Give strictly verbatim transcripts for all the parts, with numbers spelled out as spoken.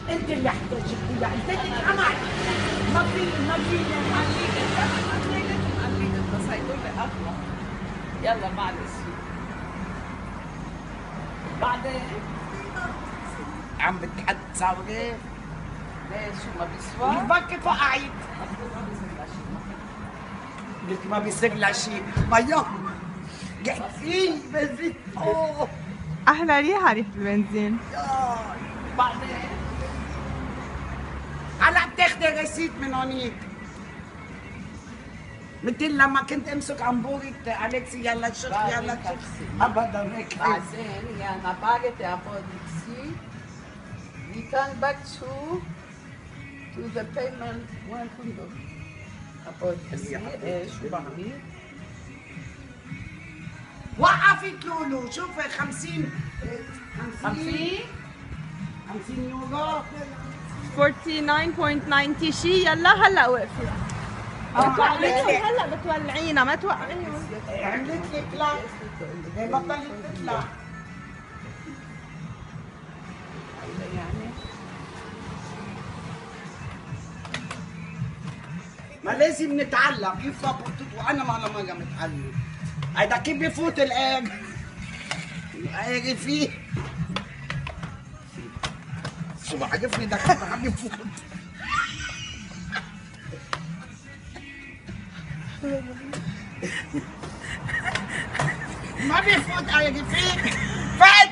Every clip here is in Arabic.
انت اللي احتاجتي يعني بدك عمل ما في ما في بس هيقول لي اطلع. يلا معلش. بعدين عم بتحد تصوري ليش ما بيسوى؟ بكي فقعت قلت ما بيصير لها شيء مياه قاعدين بنزين اوه احلى ريحه ريحه البنزين. بعدين هلا بتاخدي ريسيت من هونيك مثل لما كنت امسك عنبورة اليكسي يلا شخ يلا شخ ابدا هيك بعدين يا انا باغت about ici. Return back to to the payment وين كنتو؟ about ici ايه شو بعمل؟ وقفت لولو شوفي خمسين خمسين خمسين يورو تسعة وأربعين فاصلة تسعين شي. يلا هلا وقفي. بتولعيهم هلا بتولعينا ما توقعيهم. عملت لك لا هي بطلت تطلع يعني ما لازم نتعلم كيف بطلت وانا ما انا ما متعلم هيدا كيف بفوت الاج الاج فيه شو بعرفني ده كيف عم يفوت ما بيفوت اجي فيك فات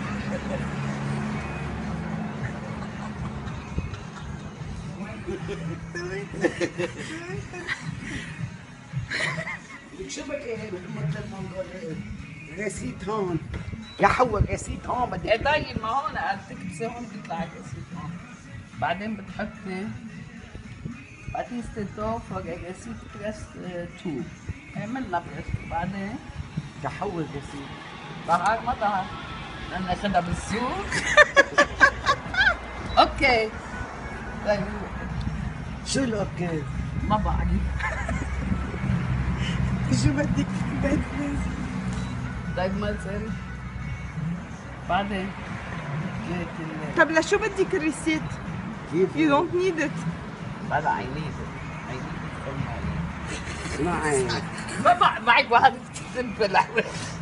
شو بك ايه مثل المنظر ريسيت هون يا حول ريسيت هون بدك ايه طيب ما هون تكبسي هون بيطلع الريسيت هون. بعدين بتحطي باتيستي تو فوق الريسيت بريس تو. عملنا بريس بعدين يا حول ريسيت ظهر ما ظهر لأن أخذها بالسوق. اوكي طيب شو الاوكي ما بعرف شو بدك بدك طيب ما تصير بعدين ليك ال- طب لشو بدك الريسيت؟ كيف You don't need it. هذا I need it. I need it for my- اسمعي ما بعرف معك واحد سمبل على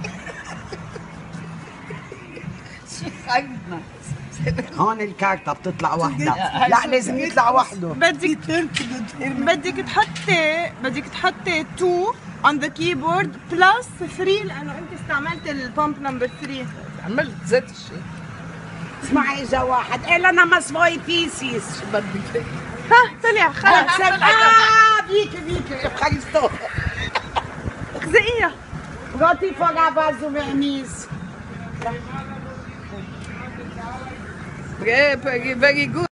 شو عندنا هون الكارتة بتطلع وحدة لا لازم يطلع وحده بدك بدك تحطي بدك تحطي two on the keyboard plus three لانه انت استعملت البامب نمبر ثلاثة. عملت زيت الشيء. اسمعي اجا واحد قال انا مسوي بيسيس شو بدك؟ ها طلع خلص. اه بيكي بيكي خلصتو زقيها. Roti fora vaso verniz. Very, very good.